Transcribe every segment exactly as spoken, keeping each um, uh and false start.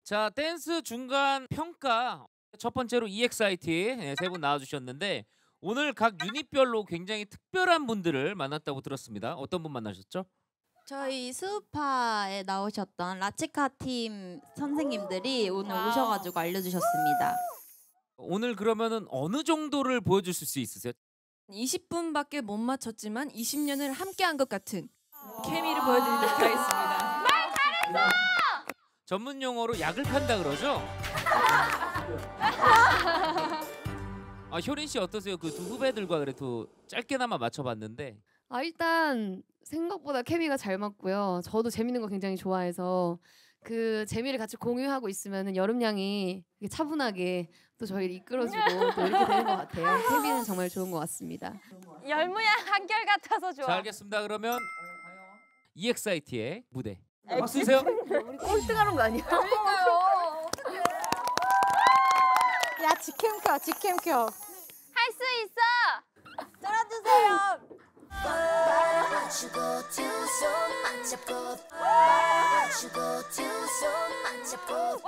자, 댄스 중간 평가 첫 번째로 이엑스아이티 세 분 나와주셨는데 오늘 각 유닛별로 굉장히 특별한 분들을 만났다고 들었습니다. 어떤 분 만나셨죠? 저희 수우파에 나오셨던 라치카 팀 선생님들이 오늘 와우. 오셔가지고 알려주셨습니다. 오늘 그러면은 어느 정도를 보여주실 수 있으세요? 이십 분밖에 못 맞췄지만 이십 년을 함께한 것 같은 케미를 보여드리도록 하겠습니다. 전문 용어로 약을 판다 그러죠? 아, 효린 씨 어떠세요? 그 두 후배들과 그래도 짧게나마 맞춰봤는데. 아 일단 생각보다 케미가 잘 맞고요. 저도 재밌는 거 굉장히 좋아해서 그 재미를 같이 공유하고 있으면은 여름 양이 이렇게 차분하게 또 저희를 이끌어주고 또 이렇게 되는 것 같아요. 케미는 정말 좋은 것 같습니다. 열무양 한결 같아서 좋아. 자, 알겠습니다. 그러면 이엑스아이티의 무대 박수 주세요. 우리 꼴등하는 거 아니야? 야 직캠켜 직캠켜. 할 수 있어. 들어주세요. 맞추고 두 손 맞잡고 맞추고 두 손 맞잡고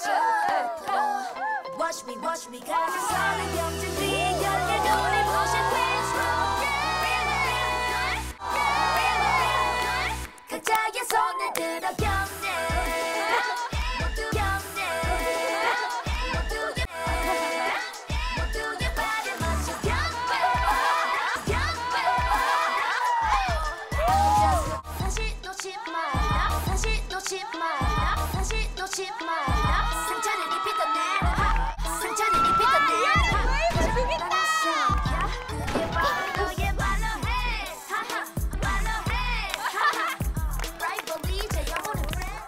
Watch me, watch me 가능성은 경쟁이 열려 눈이 부신 각자의 손을 들어 경례 모두 경례 모두의 모두의 발을 맞춰 경배 경배 다시 놓지 마라 다시 놓지 마라 다시 놓지 마라 상처를 입히던 내 상처를 입히던 내 죽겠다 그게 바로 너의 말로 해 하하 말로 해 하하 라이벌리 이제 영원한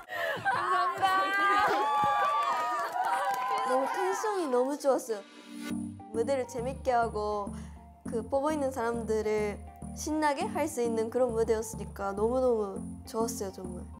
너무 텐션이 너무 좋았어요. 무대를 재밌게 하고 그 뽑아 있는 사람들을 신나게 할 수 있는 그런 무대였으니까 너무너무 좋았어요, 정말.